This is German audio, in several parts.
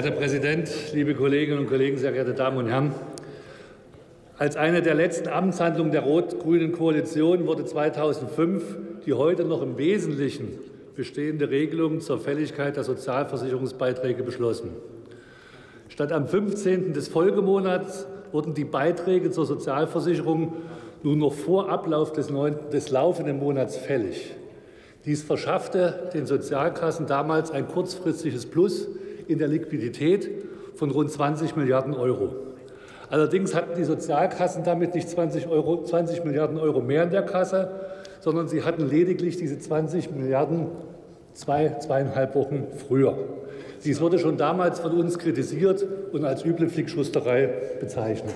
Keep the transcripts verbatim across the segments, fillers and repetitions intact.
Herr Präsident, liebe Kolleginnen und Kollegen, sehr geehrte Damen und Herren! Als eine der letzten Amtshandlungen der rot-grünen Koalition wurde zweitausendfünf die heute noch im Wesentlichen bestehende Regelung zur Fälligkeit der Sozialversicherungsbeiträge beschlossen. Statt am fünfzehnten des Folgemonats wurden die Beiträge zur Sozialversicherung nun noch vor Ablauf des, neunten, des laufenden Monats fällig. Dies verschaffte den Sozialkassen damals ein kurzfristiges Plus in der Liquidität von rund zwanzig Milliarden Euro. Allerdings hatten die Sozialkassen damit nicht zwanzig, Euro, zwanzig Milliarden Euro mehr in der Kasse, sondern sie hatten lediglich diese zwanzig Milliarden zwei, zweieinhalb Wochen früher. Dies wurde schon damals von uns kritisiert und als üble Flickschusterei bezeichnet.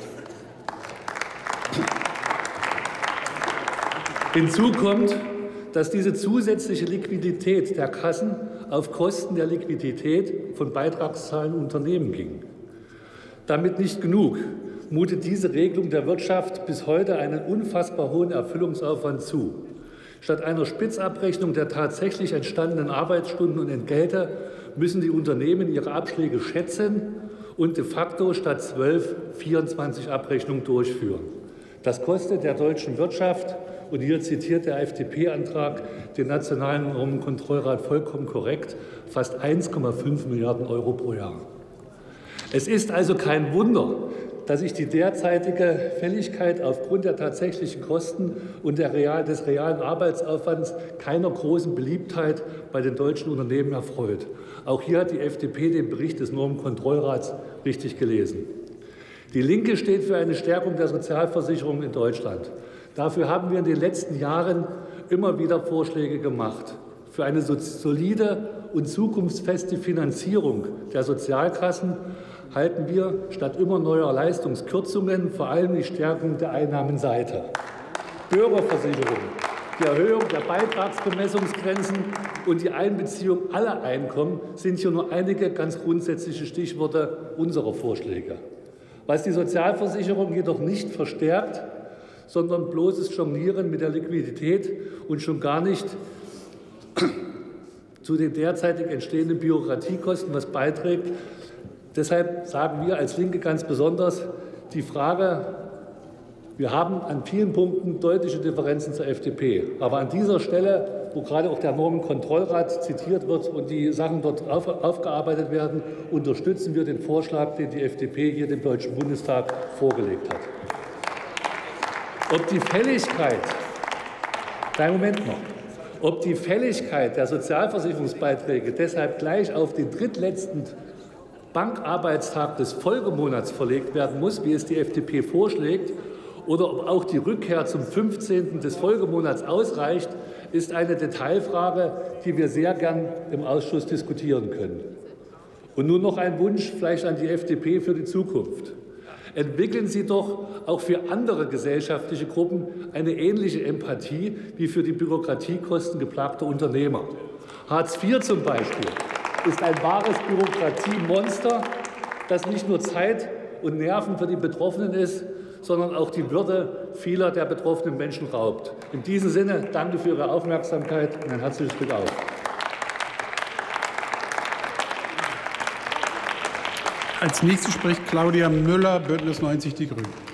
Hinzu kommt, dass diese zusätzliche Liquidität der Kassen auf Kosten der Liquidität von beitragszahlenden Unternehmen ging. Damit nicht genug, mutet diese Regelung der Wirtschaft bis heute einen unfassbar hohen Erfüllungsaufwand zu. Statt einer Spitzabrechnung der tatsächlich entstandenen Arbeitsstunden und Entgelte müssen die Unternehmen ihre Abschläge schätzen und de facto statt zwölf vierundzwanzig Abrechnungen durchführen. Das kostet der deutschen Wirtschaft, und hier zitiert der F D P-Antrag den Nationalen Normenkontrollrat vollkommen korrekt, fast eins Komma fünf Milliarden Euro pro Jahr. Es ist also kein Wunder, dass sich die derzeitige Fälligkeit aufgrund der tatsächlichen Kosten und der real, des realen Arbeitsaufwands keiner großen Beliebtheit bei den deutschen Unternehmen erfreut. Auch hier hat die F D P den Bericht des Normenkontrollrats richtig gelesen. Die Linke steht für eine Stärkung der Sozialversicherung in Deutschland. Dafür haben wir in den letzten Jahren immer wieder Vorschläge gemacht. Für eine solide und zukunftsfeste Finanzierung der Sozialkassen halten wir statt immer neuer Leistungskürzungen vor allem die Stärkung der Einnahmenseite. Bürgerversicherung, die Erhöhung der Beitragsbemessungsgrenzen und die Einbeziehung aller Einkommen sind hier nur einige ganz grundsätzliche Stichworte unserer Vorschläge. Was die Sozialversicherung jedoch nicht verstärkt, sondern bloßes Jonglieren mit der Liquidität und schon gar nicht zu den derzeitig entstehenden Bürokratiekosten was beiträgt. Deshalb sagen wir als Linke ganz besonders die Frage, wir haben an vielen Punkten deutliche Differenzen zur F D P. Aber an dieser Stelle, wo gerade auch der Normenkontrollrat zitiert wird und die Sachen dort auf, aufgearbeitet werden, unterstützen wir den Vorschlag, den die F D P hier dem Deutschen Bundestag vorgelegt hat. Ob die Fälligkeit, kleinen Moment noch, ob die Fälligkeit der Sozialversicherungsbeiträge deshalb gleich auf den drittletzten Bankarbeitstag des Folgemonats verlegt werden muss, wie es die F D P vorschlägt, oder ob auch die Rückkehr zum fünfzehnten des Folgemonats ausreicht, ist eine Detailfrage, die wir sehr gern im Ausschuss diskutieren können. Und nun noch ein Wunsch vielleicht an die F D P für die Zukunft. Entwickeln Sie doch auch für andere gesellschaftliche Gruppen eine ähnliche Empathie wie für die Bürokratiekosten geplagter Unternehmer. Hartz vier zum Beispiel ist ein wahres Bürokratiemonster, das nicht nur Zeit und Nerven für die Betroffenen ist, sondern auch die Würde vieler der betroffenen Menschen raubt. In diesem Sinne danke für Ihre Aufmerksamkeit und ein herzliches Glück auf. Als nächste spricht Claudia Müller, Bündnis neunzig Die Grünen.